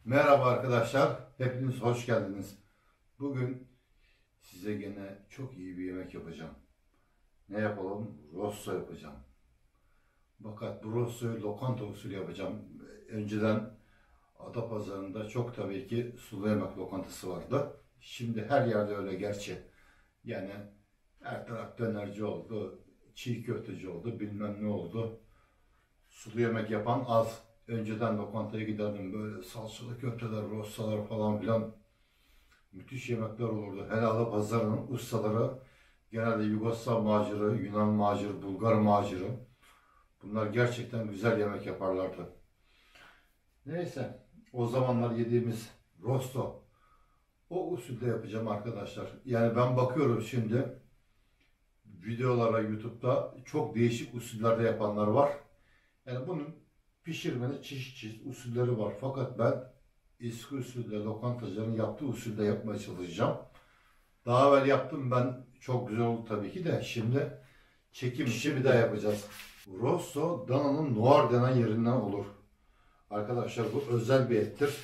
Merhaba arkadaşlar, hepiniz hoş geldiniz. Bugün size gene çok iyi bir yemek yapacağım. Ne yapalım? Rosso yapacağım. Fakat bu rossoyu lokanta usulü yapacağım. Önceden Adapazarı'nda çok tabii ki sulu yemek lokantası vardı. Şimdi her yerde öyle gerçi. Yani her taraf dönerci oldu, çiğ köfteci oldu, bilmem ne oldu. Sulu yemek yapan az. Önceden lokantaya giderdim, böyle salçalı köfteler, rossalar falan filan. Müthiş yemekler olurdu. Helal pazarının ustaları genelde Yugoslav macırı, Yunan macırı, Bulgar macırı. Bunlar gerçekten güzel yemek yaparlardı. Neyse, o zamanlar yediğimiz rosto o usulde yapacağım arkadaşlar. Yani ben bakıyorum şimdi videolara YouTube'da çok değişik usullerde yapanlar var. Yani bunun pişirmenin çeşit usulleri var. Fakat ben eski usulde lokantacıların yaptığı usulde yapmaya çalışacağım. Daha evvel yaptım ben. Çok güzel oldu tabii ki de. Şimdi çekim işi bir daha yapacağız. Rosso dananın noir denen yerinden olur. Arkadaşlar bu özel bir ettir.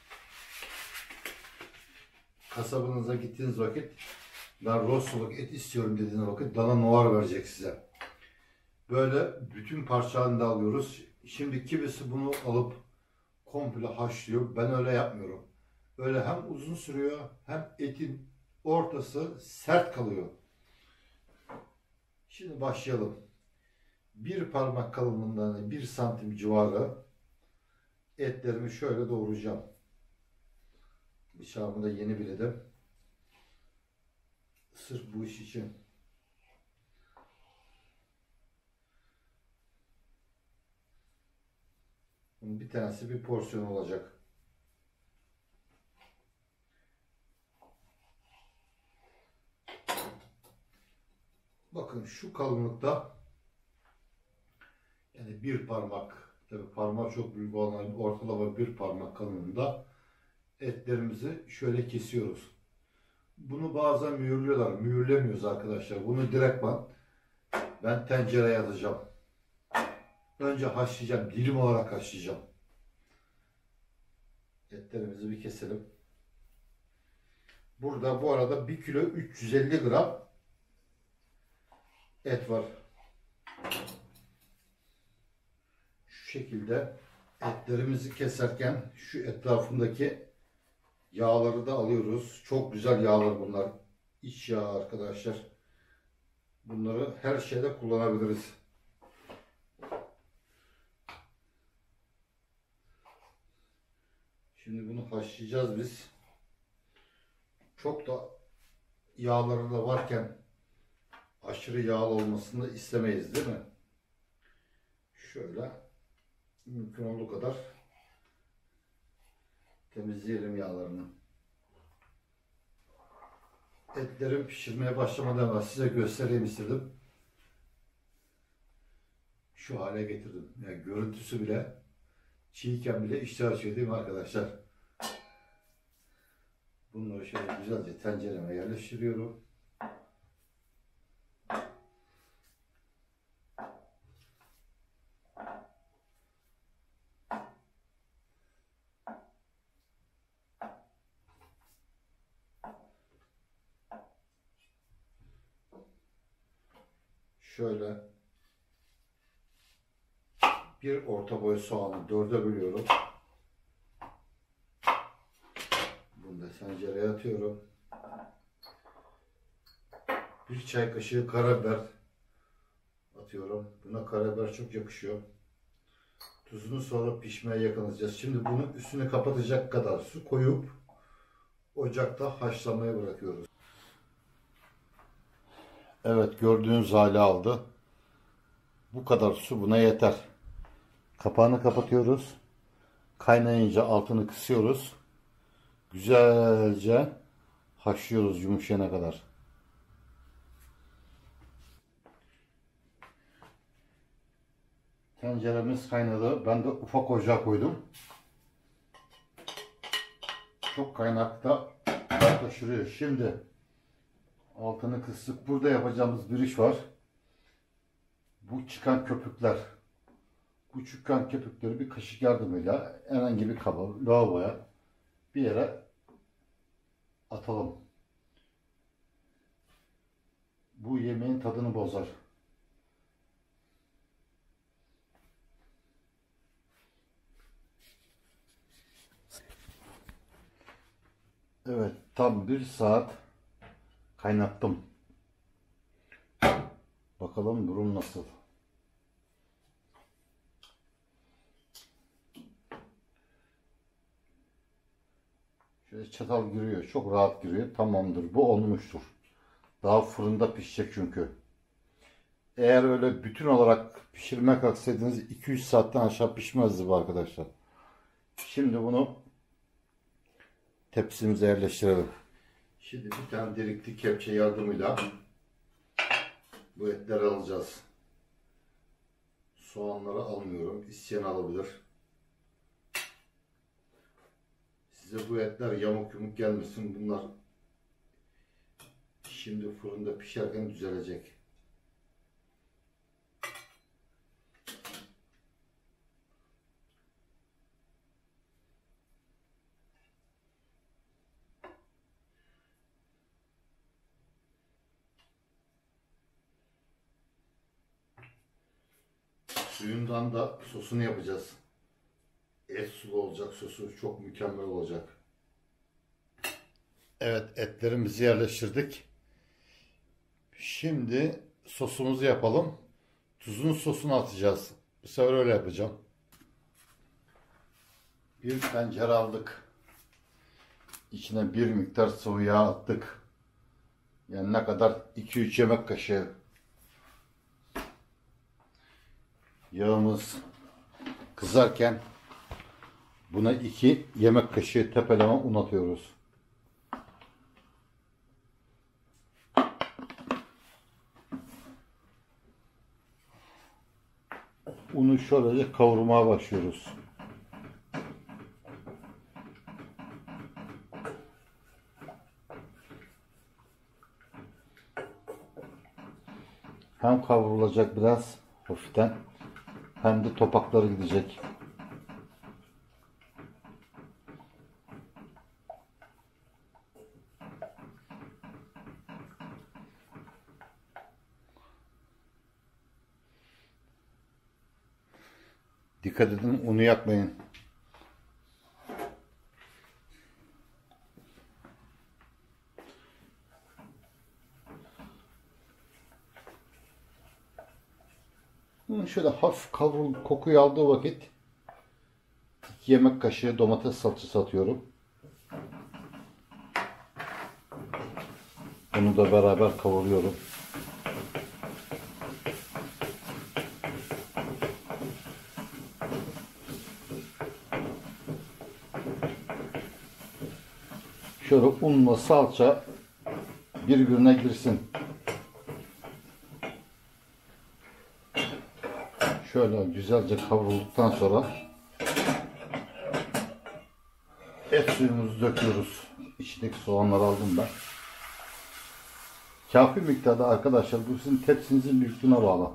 Kasabınıza gittiğiniz vakit ben Rosso'luk et istiyorum dediğiniz vakit dana noir verecek size. Böyle bütün parçalarını da alıyoruz. Şimdi kimisi bunu alıp komple haşlıyor. Ben öyle yapmıyorum. Öyle hem uzun sürüyor hem etin ortası sert kalıyor. Şimdi başlayalım. Bir parmak kalınlığında 1 santim civarı etlerimi şöyle doğrayacağım. Bıçağımı da yeni biledim. Sırf bu iş için. Bunun bir tanesi bir porsiyon olacak. Bakın şu kalınlıkta, yani bir parmak, tabi parmağı çok büyük olan ortalama bir parmak kalınlığında etlerimizi şöyle kesiyoruz. Bunu bazen mühürlüyorlar. Mühürlemiyoruz arkadaşlar. Bunu direktman ben tencereye atacağım. Önce haşlayacağım. Dilim olarak haşlayacağım. Etlerimizi bir keselim. Burada bu arada 1 kilo 350 gram et var. Şu şekilde etlerimizi keserken şu etrafındaki yağları da alıyoruz. Çok güzel yağlar bunlar. İç yağ arkadaşlar. Bunları her şeyde kullanabiliriz. Şimdi bunu haşlayacağız biz. Çok da yağları da varken aşırı yağlı olmasını da istemeyiz, değil mi? Şöyle mümkün olduğu kadar temizleyelim yağlarını. Etlerim pişirmeye başlamadan evvel size göstereyim istedim. Şu hale getirdim. Yani görüntüsü bile çiğken bile iştah açıyor, değil mi arkadaşlar? Bunları şöyle güzelce tencereme yerleştiriyorum. Şöyle bir orta boy soğanı 4'e bölüyorum. Bunu da tencereye atıyorum. Bir çay kaşığı karabiber atıyorum. Buna karabiber çok yakışıyor. Tuzunu sonra pişmeye yakınacağız. Şimdi bunun üstünü kapatacak kadar su koyup ocakta haşlamaya bırakıyoruz. Evet, gördüğünüz hali aldı. Bu kadar su buna yeter. Kapağını kapatıyoruz. Kaynayınca altını kısıyoruz. Güzelce haşlıyoruz yumuşayana kadar. Tenceremiz kaynadı. Ben de ufak ocağa koydum. Çok kaynakta yaklaşıyor. Şimdi altını kıstık. Burada yapacağımız bir iş var. Bu çıkan köpükler. Bu çıkan köpükleri bir kaşık yardımıyla herhangi bir kaba, lavaboya bir yere atalım. Bu yemeğin tadını bozar. Evet, tam 1 saat kaynattım. Bakalım durum nasıl? Şöyle çatal giriyor. Çok rahat giriyor. Tamamdır. Bu olmuştur. Daha fırında pişecek çünkü. Eğer öyle bütün olarak pişirmek kalksaydınız 2-3 saatten aşağı pişmezdi bu arkadaşlar. Şimdi bunu tepsimize yerleştirelim. Şimdi bir tane delikli kepçe yardımıyla bu etleri alacağız. Soğanları almıyorum. İsteyen alabilir. Size bu etler yamuk yumuk gelmesin. Bunlar şimdi fırında pişerken düzelecek. Suyundan da sosunu yapacağız. Et sulu olacak, sosu çok mükemmel olacak. Evet, etlerimizi yerleştirdik. Şimdi sosumuzu yapalım. Tuzun sosunu atacağız. Bu sefer öyle yapacağım. Bir tencere aldık. İçine bir miktar sıvı yağ attık. Yani ne kadar? 2-3 yemek kaşığı. Yağımız kızarken buna 2 yemek kaşığı tepeleme un atıyoruz. Unu şöylece kavurmaya başlıyoruz. Hem kavrulacak biraz hafiften hem de topakları gidecek. Dikkat edin, unu yakmayın. Şöyle hafif kokuyu aldığı vakit 2 yemek kaşığı domates salçası atıyorum. Bunu da beraber kavuruyorum. Şöyle unla salça birbirine girsin. Şöyle güzelce kavrulduktan sonra et suyumuzu döküyoruz. İçindeki soğanları aldım ben. Kafi miktarda arkadaşlar, bu sizin tepsinizin büyüklüğüne bağlı.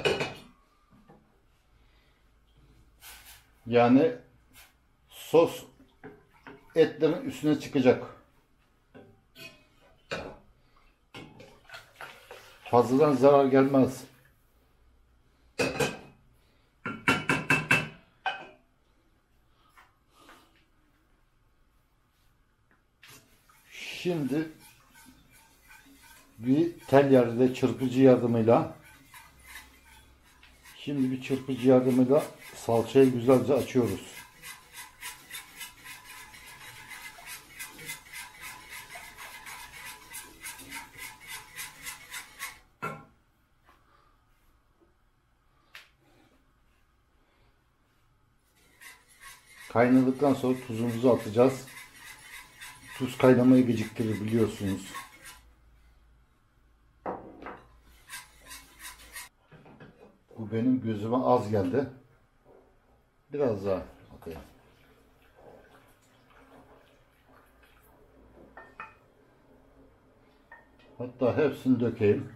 Yani sos etlerin üstüne çıkacak. Fazladan zarar gelmez. Şimdi bir tel yardımıyla, çırpıcı yardımıyla salçayı güzelce açıyoruz. Kaynadıktan sonra tuzumuzu atacağız. Tuz kaynamayı geciktirir biliyorsunuz. Bu benim gözüme az geldi. Biraz daha atayım. Hatta hepsini dökeyim.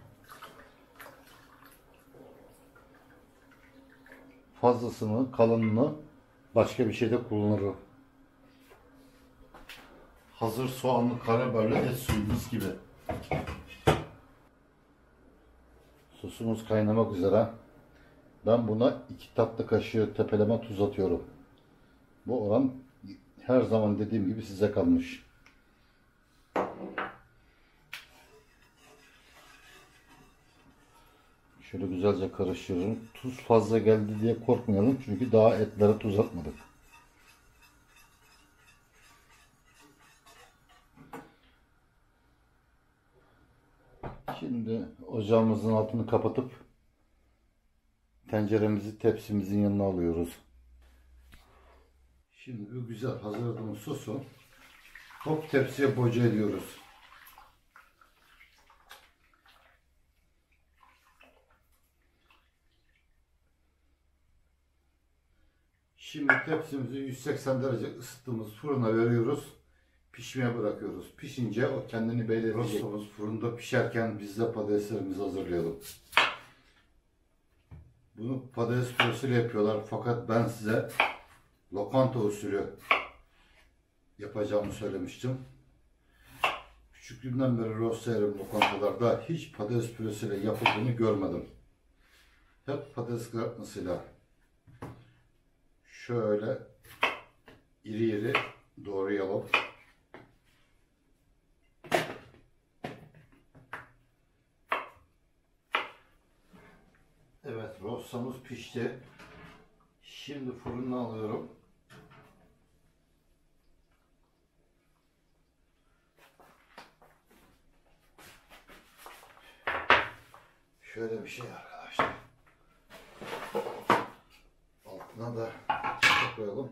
Fazlasını, kalınını başka bir şeyde kullanırım. hazır soğanlı karabiberli et suyumuz gibi. Sosumuz kaynamak üzere. Ben buna 2 tatlı kaşığı tepeleme tuz atıyorum. Bu oran her zaman dediğim gibi size kalmış. Şöyle güzelce karıştırıyorum. Tuz fazla geldi diye korkmayalım. Çünkü daha etlere tuz atmadık. Şimdi ocağımızın altını kapatıp tenceremizi tepsimizin yanına alıyoruz. Şimdi bu güzel hazırladığımız sosu hop tepsiye boca ediyoruz. Şimdi tepsimizi 180 derece ısıttığımız fırına veriyoruz. Pişmeye bırakıyoruz. Pişince o kendini belli edecek. Rostomuz fırında pişerken biz de patateslerimizi hazırlayalım. Bunu patates püresiyle yapıyorlar fakat ben size lokanta usulü yapacağımı söylemiştim. Küçüklüğümden beri rosto yerim lokantalarda hiç patates püresiyle yapıldığını görmedim. Hep patates kızartmasıyla şöyle iri iri doğrayalım. Evet, rostamız pişti. Şimdi fırına alıyorum. Şöyle bir şey arkadaşlar. Altına da koyalım.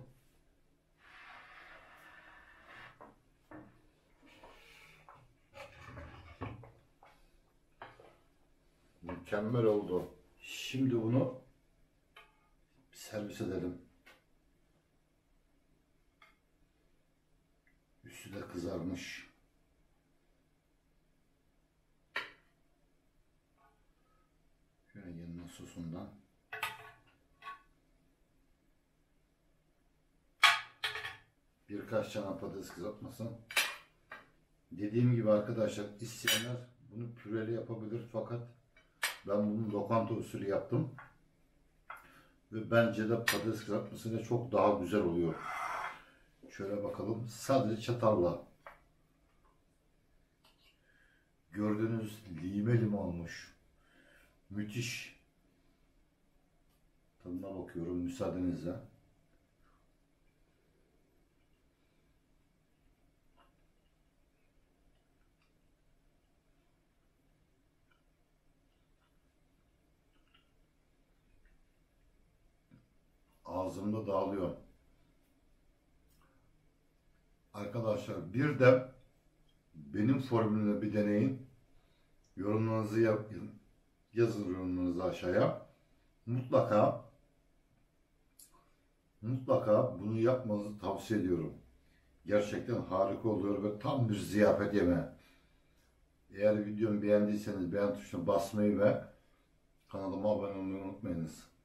Mükemmel oldu. Şimdi bunu servis edelim. Üstü de kızarmış. Şöyle yanına sosundan. Birkaç tane patates kızartması. Dediğim gibi arkadaşlar, isteyenler bunu püreli yapabilir fakat ben bunu lokanta usulü yaptım. Ve bence de patates kızartmasıyla çok daha güzel oluyor. Şöyle bakalım. Sadece çatalla. Gördüğünüz lime lime olmuş. Müthiş. Tadına bakıyorum müsaadenizle. Ağzımda dağılıyor. Arkadaşlar bir de benim formülümle bir deneyin. Yorumlarınızı yazın yorumlarınızı aşağıya. Mutlaka bunu yapmanızı tavsiye ediyorum. Gerçekten harika oluyor ve tam bir ziyafet yemeği. Eğer videomu beğendiyseniz beğen tuşuna basmayı ve kanalıma abone olmayı unutmayınız.